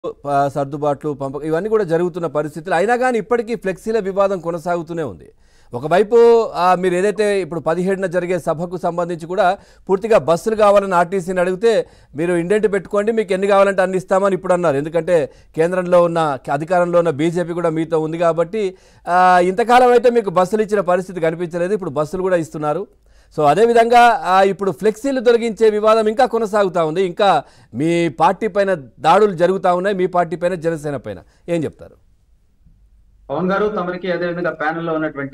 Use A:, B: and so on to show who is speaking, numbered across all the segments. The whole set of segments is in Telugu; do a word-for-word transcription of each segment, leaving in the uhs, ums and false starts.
A: ప సర్దుబాట్లు పంపకం ఇవన్నీ కూడా జరుగుతున్న పరిస్థితులు అయినా కానీ ఇప్పటికీ ఫ్లెక్సీల వివాదం కొనసాగుతూనే ఉంది. ఒకవైపు ఆహ్, మీరు ఏదైతే ఇప్పుడు పదిహేడున జరిగే సభకు సంబంధించి కూడా పూర్తిగా బస్సులు కావాలని ఆర్టీసీని అడిగితే మీరు ఇండెంట్ పెట్టుకోండి, మీకు ఎన్ని కావాలంటే అన్ని ఇస్తామని ఇప్పుడు అన్నారు. ఎందుకంటే కేంద్రంలో ఉన్న అధికారంలో ఉన్న బీజేపీ కూడా మీతో ఉంది కాబట్టి ఆహ్, ఇంతకాలం అయితే మీకు బస్సులు ఇచ్చిన పరిస్థితి కనిపించలేదు. ఇప్పుడు బస్సులు కూడా ఇస్తున్నారు. సో అదేవిధంగా ఇప్పుడు ఫ్లెక్సీలు తొలగించే వివాదం ఇంకా కొనసాగుతూ ఉంది. ఇంకా మీ పార్టీ పైన దాడులు జరుగుతూ ఉన్నాయి, మీ పార్టీ పైన జనసేన పైన ఏం చెప్తారు?
B: పవన్ గారు తమరికి అదేవిధంగా ప్యానెల్లో ఉన్నటువంటి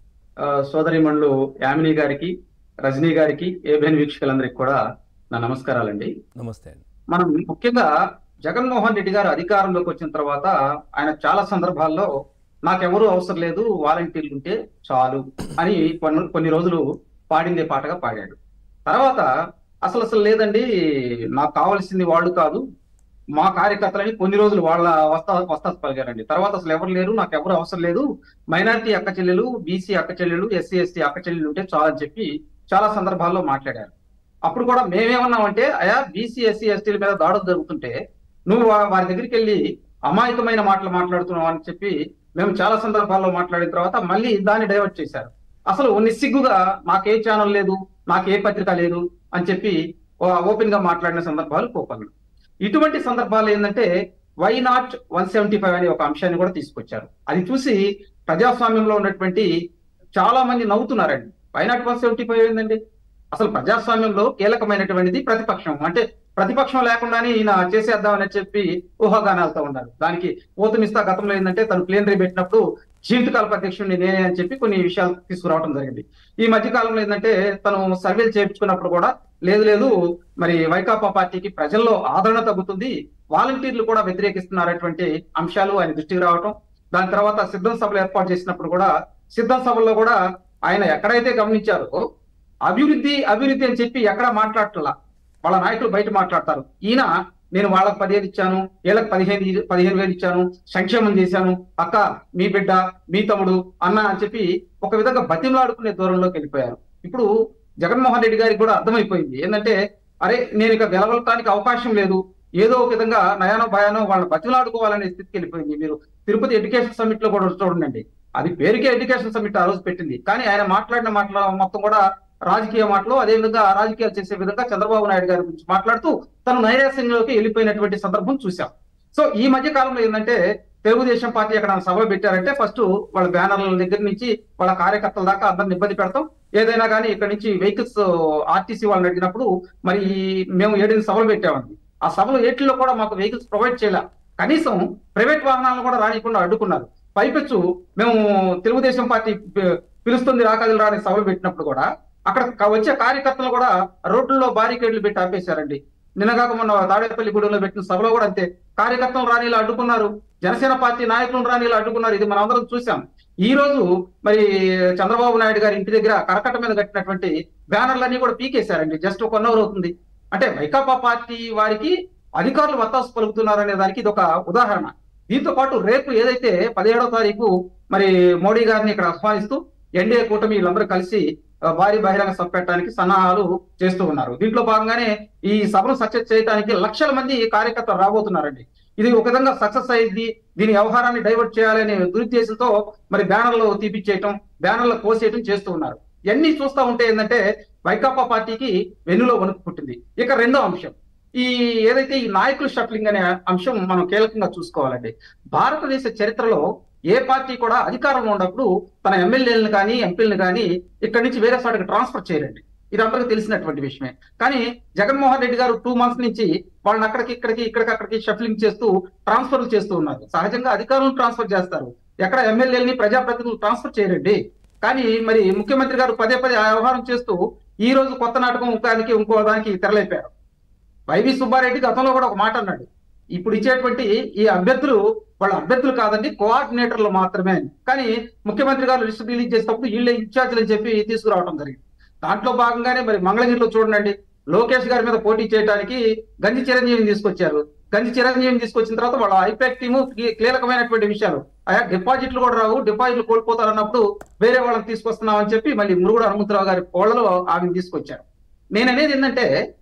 B: సోదరిమణులు యామిని గారికి, రజనీ గారికి, ఏబిఎన్ వీక్షకులందరికీ కూడా నా నమస్కారాలండి.
A: నమస్తే అండి.
B: మనం ముఖ్యంగా జగన్మోహన్ రెడ్డి గారు అధికారంలోకి వచ్చిన తర్వాత ఆయన చాలా సందర్భాల్లో నాకెవరూ అవసరం లేదు, వాలంటీర్లు ఉంటే చాలు అని కొన్ని కొన్ని రోజులు పాడిందే పాటగా పాడాడు. తర్వాత అసలు అసలు లేదండి, నాకు కావాల్సింది వాళ్ళు కాదు, మా కార్యకర్తలని కొన్ని రోజులు వాళ్ళ వస్తా వస్తాసు పలిగారండి. తర్వాత అసలు ఎవరు లేరు, నాకు ఎవరు అవసరం లేదు, మైనారిటీ అక్క చెల్లెలు, బీసీ అక్క చెల్లెలు, ఎస్సీ ఎస్టీ అక్క చెల్లెలు ఉంటే చాలని చెప్పి చాలా సందర్భాల్లో మాట్లాడారు. అప్పుడు కూడా మేమేమన్నామంటే, అయా బీసీ ఎస్సీ ఎస్టీల మీద దాడులు జరుగుతుంటే నువ్వు వారి దగ్గరికి వెళ్ళి అమాయకమైన మాటలు మాట్లాడుతున్నావు అని చెప్పి మేము చాలా సందర్భాల్లో మాట్లాడిన తర్వాత మళ్ళీ దాన్ని డైవర్ట్ చేశారు. అసలు నిస్సిగ్గుగా నాకే ఛానల్ లేదు, నాకే పత్రిక లేదు అని చెప్పి ఓపెన్ గా మాట్లాడిన సందర్భాలు కోపంగా. ఇటువంటి సందర్భాలు ఏంటంటే why not one seventy five అనే ఒక అంశాన్ని కూడా తీసుకొచ్చారు. అది చూసి ప్రజాస్వామ్యంలో ఉన్నటువంటి చాలా మంది నవ్వుతున్నారండి. Why not one seventy five ఏంటండి? అసలు ప్రజాస్వామ్యంలో కీలకమైనటువంటిది ప్రతిపక్షం. అంటే ప్రతిపక్షం లేకుండానే ఈయన చేసేద్దామని చెప్పి ఊహాగానాలతో ఉన్నారు. దానికి ఓతుమిస్తా గతంలో ఏంటంటే తను ప్లేనరీ పెట్టినప్పుడు జీవితకాల అధ్యక్షుడిని నేనే అని చెప్పి కొన్ని విషయాలు తీసుకురావడం జరిగింది. ఈ మధ్య కాలంలో ఏంటంటే తను సర్వేలు చేయించుకున్నప్పుడు కూడా లేదు లేదు మరి వైకాపా పార్టీకి ప్రజల్లో ఆదరణ తగ్గుతుంది, వాలంటీర్లు కూడా వ్యతిరేకిస్తున్నారటువంటి అంశాలు ఆయన దృష్టికి రావటం. దాని తర్వాత సిద్ధం సభలు ఏర్పాటు చేసినప్పుడు కూడా సిద్ధం సభల్లో కూడా ఆయన ఎక్కడైతే గమనించారో అభివృద్ధి అభివృద్ధి అని చెప్పి ఎక్కడ మాట్లాడట్లా, వాళ్ళ నాయకులు బయట మాట్లాడతారు. ఈయన నేను వాళ్ళకి పదిహేను ఇచ్చాను, వీళ్ళకి పదిహేను పదిహేను వేలు ఇచ్చాను, సంక్షేమం చేశాను, అక్క మీ బిడ్డ మీ తమ్ముడు అన్న అని చెప్పి ఒక విధంగా బతిమలాడుకునే దూరంలోకి వెళ్ళిపోయారు. ఇప్పుడు జగన్మోహన్ రెడ్డి గారికి కూడా అర్థమైపోయింది ఏంటంటే, అరే నేను ఇక గెలవటానికి అవకాశం లేదు, ఏదో ఒక విధంగా నయానో భయానో వాళ్ళని బతిమలాడుకోవాలనే స్థితికి వెళ్ళిపోయింది. మీరు తిరుపతి ఎడ్యుకేషన్ సమిట్ లో కూడా చూడండి, అది పేరుకే ఎడ్యుకేషన్ సమిట్ ఆ రోజు పెట్టింది, కానీ ఆయన మాట్లాడిన మాటల మొత్తం కూడా రాజకీయ మాటలు, అదేవిధంగా రాజకీయాలు చేసే విధంగా చంద్రబాబు నాయుడు గారి గురించి మాట్లాడుతూ తను నైరాశ్యంలోకి వెళ్ళిపోయినటువంటి సందర్భం చూసాం. సో ఈ మధ్య కాలంలో ఏంటంటే తెలుగుదేశం పార్టీ ఎక్కడ సభలు పెట్టారంటే ఫస్ట్ వాళ్ళ బ్యానర్ల దగ్గర నుంచి వాళ్ళ కార్యకర్తల దాకా అందరిని ఇబ్బంది పెడతాం. ఏదైనా కానీ ఇక్కడ నుంచి వెహికల్స్ ఆర్టీసీ వాళ్ళని అడిగినప్పుడు మరి మేము ఏడెనిమిది సభలు పెట్టామండి, ఆ సభలు ఏటిల్లో కూడా మాకు వెహికల్స్ ప్రొవైడ్ చేయాల, కనీసం ప్రైవేట్ వాహనాలను కూడా రానికుండా అడ్డుకున్నారు. పైపెచ్చు మేము తెలుగుదేశం పార్టీ పిలుస్తుంది రాకదులు రాని సభలు పెట్టినప్పుడు కూడా అక్కడ వచ్చే కార్యకర్తలు కూడా రోడ్లలో బారికేడ్లు పెట్టి ఆపేశారండి. నిన్నగాక మొన్న తాడేపల్లి గూడెంలో పెట్టిన సభలో కూడా అంతే, కార్యకర్తలు రానిలా అడ్డుకున్నారు, జనసేన పార్టీ నాయకులను రానిలా అడ్డుకున్నారు. ఇది మనం అందరం చూసాం. ఈ రోజు మరి చంద్రబాబు నాయుడు గారి ఇంటి దగ్గర కరకట్ట మీద కట్టినటువంటి బ్యానర్లన్నీ కూడా పీకేశారండి. జస్ట్ ఒక వన్ అవర్ అవుతుంది. అంటే వైకాపా పార్టీ వారికి అధికారులు వత్తాసు పలుకుతున్నారనే దానికి ఇది ఒక ఉదాహరణ. దీంతో పాటు రేపు ఏదైతే పదిహేడవ తారీఖు మరి మోడీ గారిని ఇక్కడ ఆహ్వానిస్తూ ఎన్డీఏ కూటమి వీళ్ళందరూ కలిసి భారీ బహిరంగ సభ పెట్టడానికి సన్నాహాలు చేస్తూ ఉన్నారు. దీంట్లో భాగంగానే ఈ సభను సక్సెస్ చేయడానికి లక్షల మంది కార్యకర్తలు రాబోతున్నారండి. ఇది ఒక విధంగా సక్సెస్ అయ్యింది, దీని వ్యవహారాన్ని డైవర్ట్ చేయాలనే దురుద్దేశంతో మరి బ్యానర్లు తీపిచ్చేయటం, బ్యానర్లు కోసేయటం చేస్తూ ఉన్నారు. ఇవన్నీ చూస్తూ ఉంటే ఏంటంటే వైకాపా పార్టీకి వెన్నులో వణుకు పుట్టింది. ఇక రెండో అంశం, ఈ ఏదైతే ఈ నాయకుల షఫ్లింగ్ అనే అంశం మనం కీలకంగా చూసుకోవాలండి. భారతదేశ చరిత్రలో ఏ పార్టీ కూడా అధికారంలో ఉన్నప్పుడు తన ఎమ్మెల్యేలను కానీ ఎంపీలను కానీ ఇక్కడి నుంచి వేరే చోటకి ట్రాన్స్ఫర్ చేయరండి. ఇది అందరికీ తెలిసినటువంటి విషయమే. కానీ జగన్మోహన్ రెడ్డి గారు టూ మంత్స్ నుంచి వాళ్ళని అక్కడికి ఇక్కడికి ఇక్కడికి అక్కడికి షఫ్లింగ్ చేస్తూ ట్రాన్స్ఫర్లు చేస్తూ ఉన్నారు. సహజంగా అధికారులను ట్రాన్స్ఫర్ చేస్తారు, ఎక్కడ ఎమ్మెల్యేలని ప్రజాప్రతినిధులు ట్రాన్స్ఫర్ చేయరండి. కానీ మరి ముఖ్యమంత్రి గారు పదే పదే ఆ వ్యవహారం చేస్తూ ఈ రోజు కొత్త నాటకం ఇంకోదానికి ఇంకో దానికి తెరలేపారు. వైవి సుబ్బారెడ్డి గతంలో కూడా ఒక మాట అన్నాడు, ఇప్పుడు ఇచ్చేటువంటి ఈ అభ్యర్థులు వాళ్ళ అభ్యర్థులు కాదండి, కోఆర్డినేటర్లు మాత్రమే. కానీ ముఖ్యమంత్రి గారు లిస్ట్ రిలీజ్ చేసేటప్పుడు వీళ్ళే ఇన్ఛార్జీలు అని చెప్పి తీసుకురావడం జరిగింది. దాంట్లో భాగంగానే మరి మంగళగిరిలో చూడండి, లోకేష్ గారి మీద పోటీ చేయడానికి గంజి చిరంజీవిని తీసుకొచ్చారు. గంజి చిరంజీవిని తీసుకొచ్చిన తర్వాత వాళ్ళ ఐపాక్ టీము కీలకమైనటువంటి విషయాలు, ఆయా డిపాజిట్లు కూడా రావు, డిపాజిట్లు కోల్పోతారన్నప్పుడు వేరే వాళ్ళని తీసుకొస్తున్నామని చెప్పి మళ్ళీ మురుగుడు హనుమంతరావు గారి కోళ్లలో ఆమెను తీసుకొచ్చారు. నేను అనేది ఏంటంటే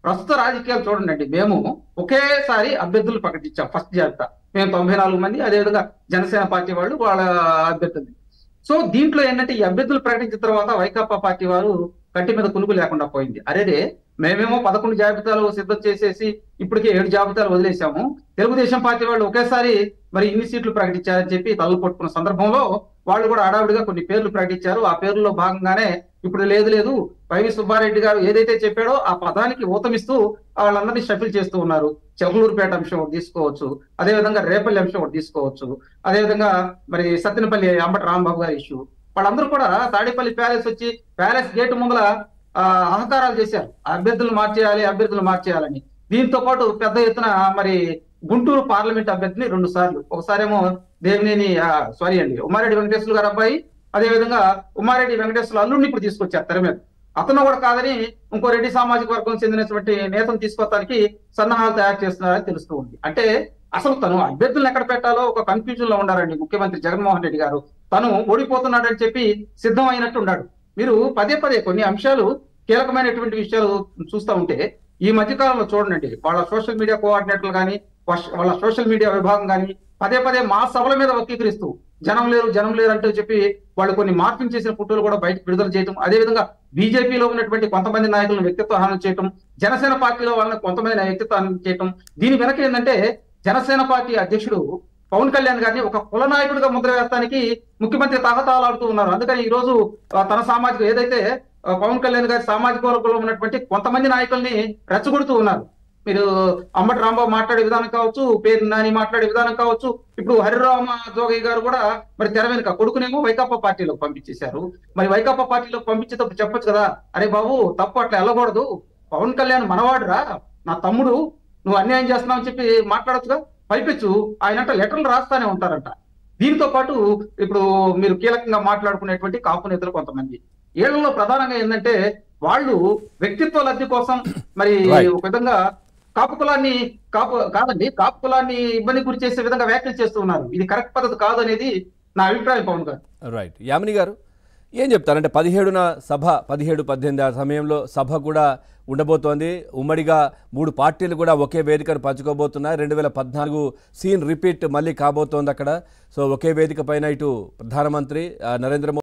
B: ప్రస్తుత రాజకీయాలు చూడండి, మేము ఒకేసారి అభ్యర్థులు ప్రకటించాం ఫస్ట్ జాబితా. మేము తొంభై నాలుగు మంది, అదేవిధంగా జనసేన పార్టీ వాళ్ళు వాళ్ళ అభ్యర్థులు. సో దీంట్లో ఏంటంటే ఈ అభ్యర్థులు ప్రకటించిన తర్వాత వైకాపా పార్టీ వారు కంటి మీద కునుకు లేకుండా పోయింది. అరేరే మేమేమో పదకొండు జాబితాలు సిద్ధం చేసేసి ఇప్పటికే ఏడు జాబితాలు వదిలేశాము, తెలుగుదేశం పార్టీ వాళ్ళు ఒకేసారి మరి ఇన్ని సీట్లు ప్రకటించారని చెప్పి తల్లు పట్టుకున్న సందర్భంలో వాళ్ళు కూడా హడావుడిగా కొన్ని పేర్లు ప్రకటించారు. ఆ పేర్లలో భాగంగానే ఇప్పుడు లేదు లేదు వైవి సుబ్బారెడ్డి గారు ఏదైతే చెప్పాడో ఆ పదానికి ఊతమిస్తూ వాళ్ళందరినీ షఫిల్ చేస్తూ ఉన్నారు. చెర్లూరుపేట అంశం ఒకటి తీసుకోవచ్చు, అదేవిధంగా రేపల్లి అంశం ఒకటి తీసుకోవచ్చు, అదేవిధంగా మరి సత్తెనపల్లి అంబటి రాంబాబు గారి ఇష్యూ. వాళ్ళందరూ కూడా తాడేపల్లి ప్యాలెస్ వచ్చి ప్యాలెస్ గేట్ ముందల ఆ అహంకారాలు చేశారు, అభ్యర్థులు మార్చేయాలి అభ్యర్థులు మార్చేయాలని. దీంతో పాటు పెద్ద ఎత్తున మరి గుంటూరు పార్లమెంట్ అభ్యర్థిని రెండు సార్లు, ఒకసారేమో దేవినేని సారీ అండి ఉమ్మారెడ్డి వెంకటేశ్వర గారు అబ్బాయి, అదే విధంగా ఉమ్మారెడ్డి వెంకటేశ్వర అల్లుడిని ఇప్పుడు తీసుకొచ్చారు తెర మీద. అతను కూడా కాదని ఇంకో రెడ్డి సామాజిక వర్గం చెందినటువంటి నేతను తీసుకొస్తానికి సన్నాహాలు తయారు చేస్తున్నారని తెలుస్తూ ఉంది. అంటే అసలు తను అభ్యర్థులను ఎక్కడ పెట్టాలో ఒక కన్ఫ్యూజన్ లో ఉన్నారండి ముఖ్యమంత్రి జగన్మోహన్ రెడ్డి గారు. తను ఓడిపోతున్నాడని చెప్పి సిద్ధం అయినట్టు ఉన్నాడు. మీరు పదే పదే కొన్ని అంశాలు కీలకమైనటువంటి విషయాలు చూస్తూ ఉంటే ఈ మధ్యకాలంలో చూడండి, వాళ్ళ సోషల్ మీడియా కోఆర్డినేటర్లు కానీ వాళ్ళ సోషల్ మీడియా విభాగం కానీ పదే పదే మా సభల మీద వక్రీకరిస్తూ జనం లేరు జనం లేరు అంటూ చెప్పి వాళ్ళు కొన్ని మార్పింగ్ చేసిన ఫోటోలు కూడా బయటకు విడుదల చేయటం, అదేవిధంగా బీజేపీలో ఉన్నటువంటి కొంతమంది నాయకులను వ్యక్తిత్వ హననం చేయటం, జనసేన పార్టీలో వాళ్ళని కొంతమంది వ్యక్తిత్వ హననం చేయటం. దీని వెనక ఏంటంటే జనసేన పార్టీ అధ్యక్షుడు పవన్ కళ్యాణ్ గారిని ఒక కుల నాయకుడిగా ముద్ర వేస్తానికి ముఖ్యమంత్రి తాహతాలాడుతూ ఉన్నారు. అందుకని ఈ రోజు తన సామాజిక ఏదైతే పవన్ కళ్యాణ్ గారి సామాజిక వర్గంలో ఉన్నటువంటి కొంతమంది నాయకుల్ని రెచ్చగొడుతూ ఉన్నారు. మీరు అంబటి రాంబాబు మాట్లాడే విధానం కావచ్చు, పేరు నాని మాట్లాడే విధానం కావచ్చు, ఇప్పుడు హరిరామ జోగయ్య గారు కూడా మరి తెర వెనుక కొడుకునేమో వైకాపా పార్టీలోకి పంపించేశారు. మరి వైకాపా పార్టీలోకి పంపించేటప్పుడు చెప్పొచ్చు కదా, అరే బాబు తప్పు అట్లా వెళ్ళకూడదు, పవన్ కళ్యాణ్ మనవాడురా, నా తమ్ముడు, నువ్వు అన్యాయం చేస్తున్నావు అని చెప్పి మాట్లాడొచ్చుగా. పైపెచ్చు ఆయనంట లెటర్లు రాస్తానే ఉంటారంట. దీంతో పాటు ఇప్పుడు మీరు కీలకంగా మాట్లాడుకునేటువంటి కాపు నేతలు కొంతమంది, ఏళ్లలో ప్రధానంగా ఏంటంటే వాళ్ళు వ్యక్తిత్వ లబ్ధి కోసం మరి ఒక విధంగా కాపు కులాన్ని కాపు కాదండి కాపు కులాన్ని ఇబ్బంది గురి చేసే విధంగా వ్యాఖ్యలు చేస్తూ ఉన్నారు. ఇది కరెక్ట్ పద్ధతి కాదు అనేది నా అభిప్రాయం పవన్ గారు.
A: రైట్, యామిని గారు ఏం చెప్తారంటే పదిహేడున సభ పదిహేడు పద్దెనిమిది ఆ సమయంలో సభ కూడా ఉండబోతోంది. ఉమ్మడిగా మూడు పార్టీలు కూడా ఒకే వేదికను పంచుకోబోతున్నాయి. రెండు వేల పద్నాలుగు సీన్ రిపీట్ మళ్ళీ కాబోతోంది అక్కడ. సో ఒకే వేదిక పైన ఇటు ప్రధానమంత్రి నరేంద్ర మోదీ